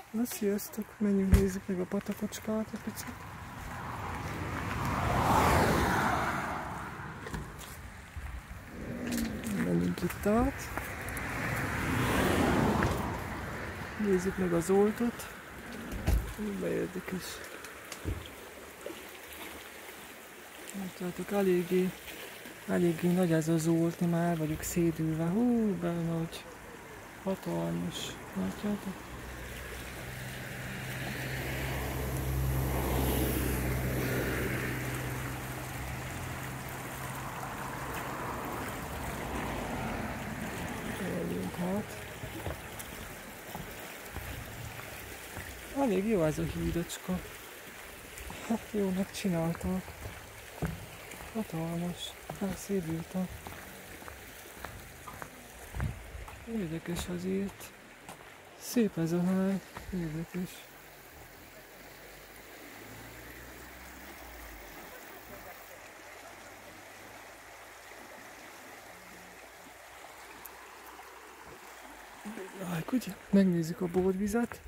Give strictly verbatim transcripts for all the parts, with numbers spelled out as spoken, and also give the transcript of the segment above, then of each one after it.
Na sziasztok, menjünk nézzük meg a patakocskát egy picit. Menjünk itt át. Nézzük meg a Zoltot. Be érdekes. Látjátok, eléggé, eléggé nagy ez a Zolt, én már el vagyok szédülve. Hú, be nagy. Hatalmas. Látjátok? Eljünk hát. Elég jó ez a hídocska. Hát jó megcsinálták. Hatalmas. Elszédültem. Érdekes azért. Szép ez a hely. Érdekes. Jaj, ugye? Megnézzük a borvizet.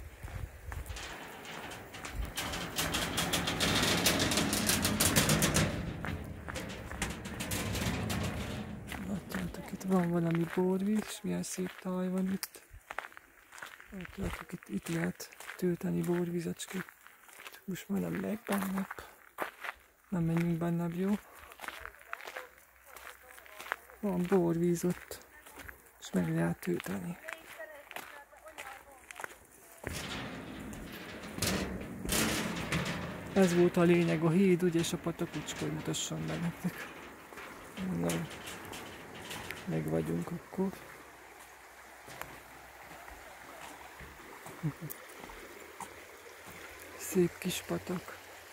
Látjátok, itt van valami borvíz, milyen szép táj van itt. Látjátok, itt, itt lehet tölteni borvizecskét. Most már nem megyek bennebb. Nem menjünk bennebb, jó? Van borvíz ott, és meg lehet tölteni. Ez volt a lényeg, a híd, ugye, és a patakocska, hogy mutassam be nektek. Na, meg vagyunk akkor. Szép kis patak.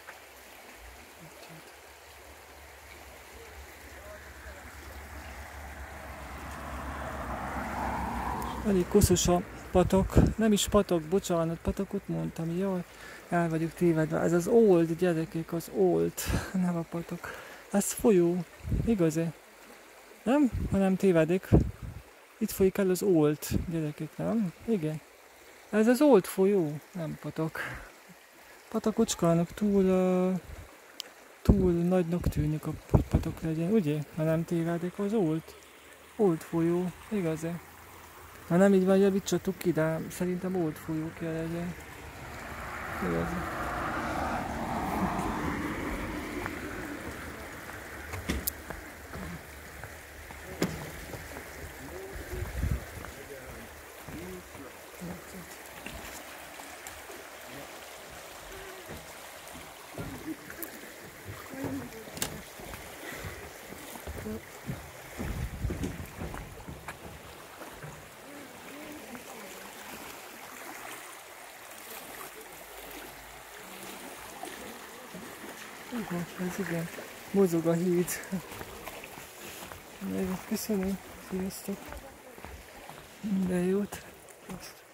Elég koszos a patak, nem is patak, bocsánat, patakot mondtam, jaj, el vagyok tévedve. Ez az Old, gyerekek, az Old, nem a patak. Ez folyó, igaz-e? Nem? Ha nem tévedek. Itt folyik el az Old, gyerekek, nem? Igen. Ez az Old folyó, nem patak. Patakocskának túl, uh, túl nagynak tűnik a patak legyen, ugye? Ha nem tévedek, az Old. Old folyó, igaz-e? Ha nem így van, javítsatok ki, de szerintem Old folyó kell legyen. Igaz. Igen, ez igen. Mozog a híd. Köszönöm. Sziasztok. Minden jót.